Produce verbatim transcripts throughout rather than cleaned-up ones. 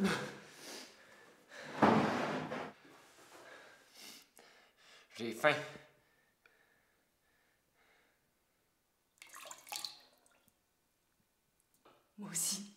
J'ai faim. Moi aussi.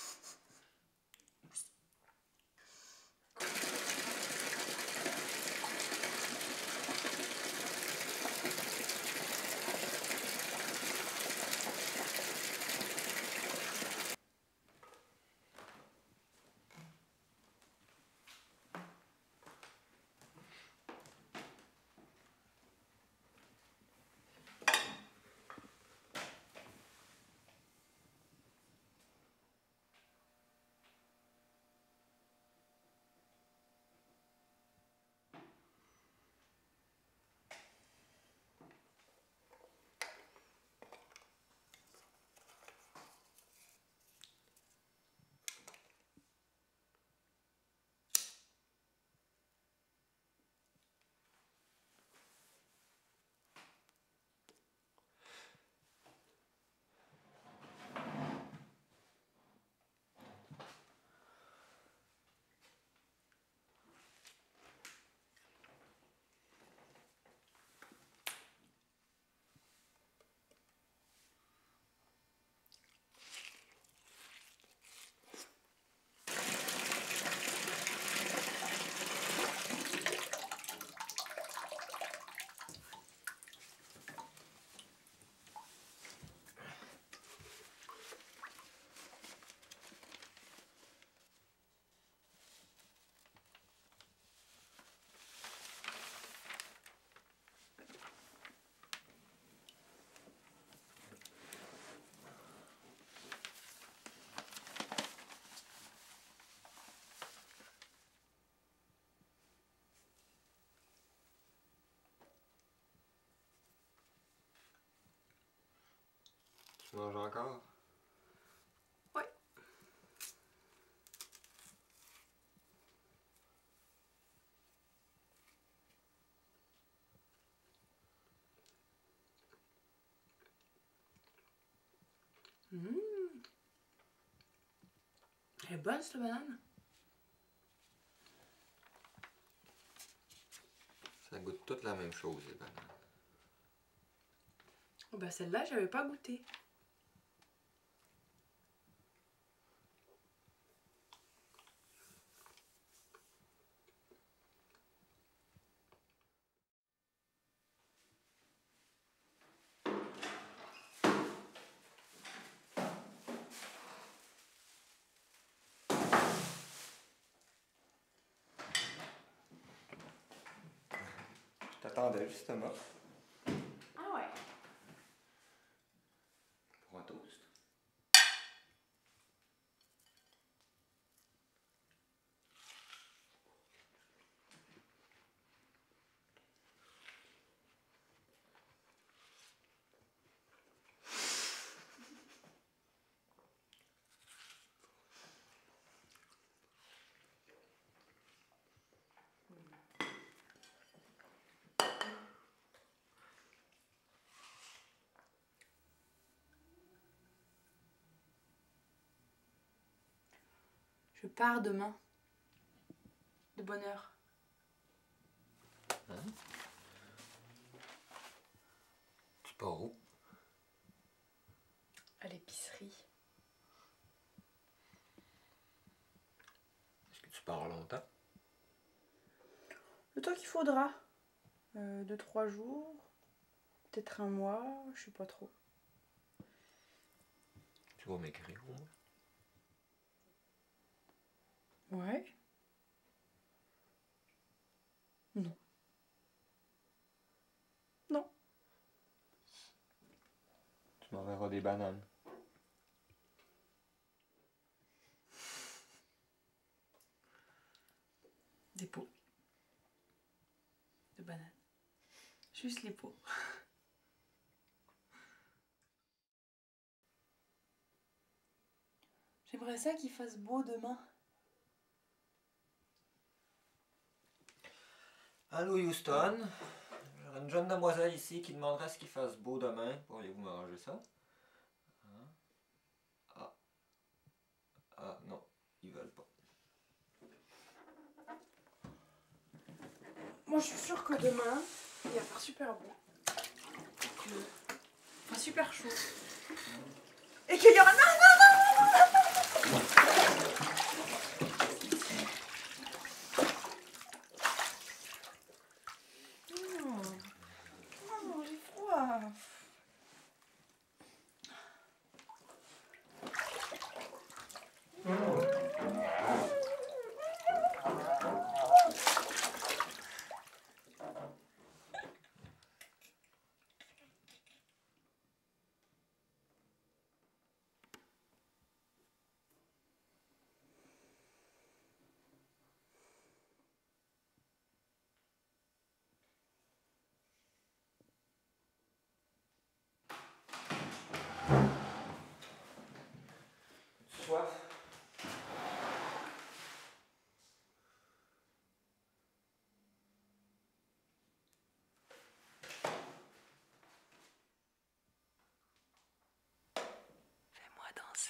Tu manges encore? Ouais. Mmh. Elle est bonne cette banane. Ça goûte toute la même chose, les bananes. Oh ben celle-là, j'avais pas goûté. Je t'attendais justement. Ah ouais. Pour un toast. Je pars demain. De bonne heure. Hein? Tu pars où? À l'épicerie. Est-ce que tu pars longtemps? Le temps qu'il faudra. Euh, deux, trois jours. Peut-être un mois. Je sais pas trop. Tu vas m'écrire au moins? Ouais. Non. Non. Tu m'enverras des bananes. Des pots. De bananes. Juste les pots. J'aimerais ça qu'il fasse beau demain. Allô Houston, j'aurais une jeune demoiselle ici qui demanderait ce qu'il fasse beau demain. Pourriez-vous m'arranger ça? Hein? Ah. Ah non, ils veulent pas. moi je suis sûre que demain, il va faire super beau. Que... Enfin, super chaud. Et qu'il y aura... Non, non, non, non, non, non, non, non, j'ai froid. Soif. Fais-moi danser.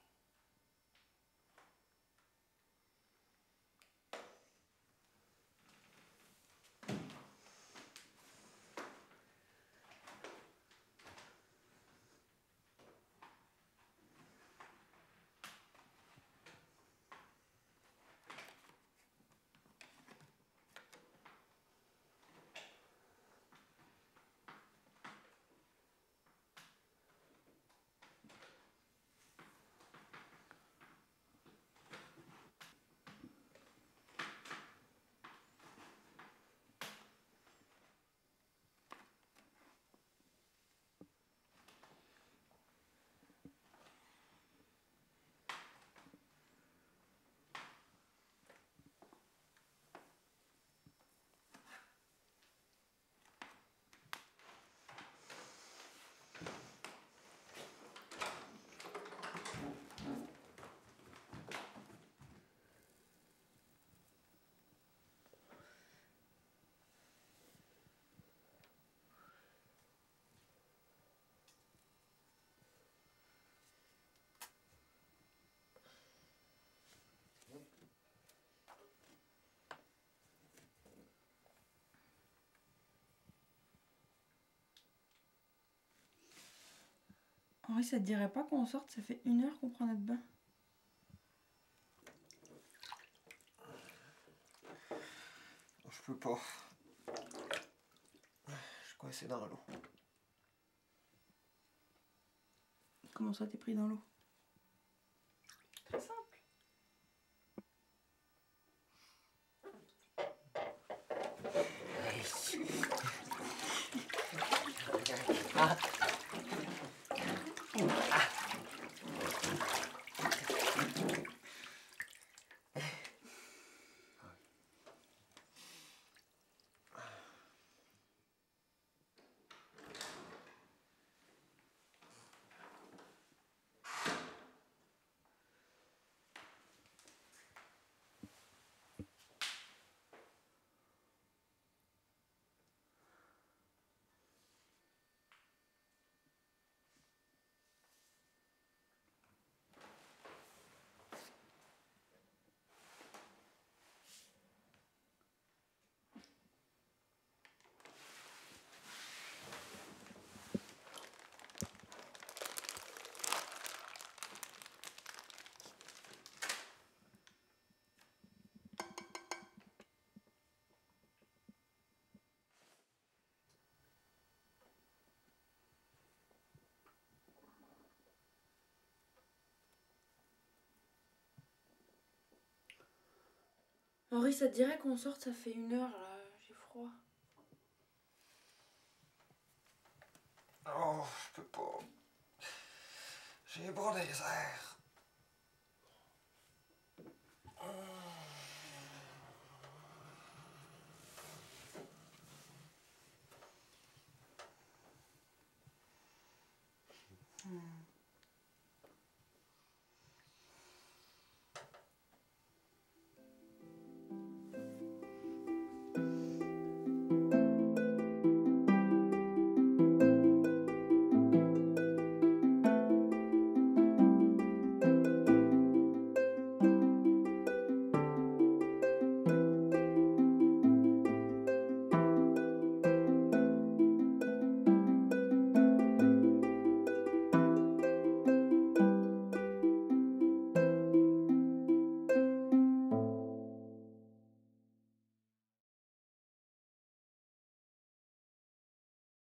Henri, ça te dirait pas qu'on sorte? Ça fait une heure qu'on prend notre bain. Je peux pas. Je suis coincé dans l'eau. Comment ça, t'es pris dans l'eau? Très simple. Ah. Henri, ça te dirait qu'on sorte? Ça fait une heure là, j'ai froid. Oh, je peux pas. J'ai les bras dans les airs. Hmm.